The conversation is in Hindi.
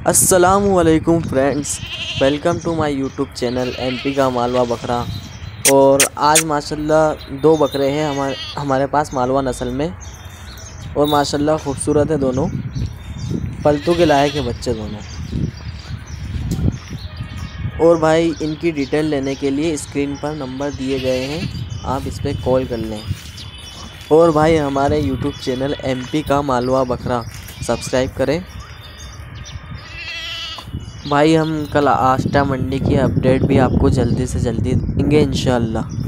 अस्सलामुअलैकुम friends, welcome to my YouTube channel MP का मालवा बकरा। और आज माशाल्लाह 2 बकरे हैं हमारे पास मालवा नस्ल में, और माशाल्लाह खूबसूरत है दोनों, पलतू के लायक है बच्चे दोनों। और भाई इनकी डिटेल लेने के लिए स्क्रीन पर नंबर दिए गए हैं, आप इस पर कॉल कर लें। और भाई हमारे यूट्यूब चैनल एमपी का मालवा बकरा सब्सक्राइब करें। भाई हम कल आष्टा मंडी की अपडेट भी आपको जल्दी से जल्दी देंगे इंशाअल्लाह।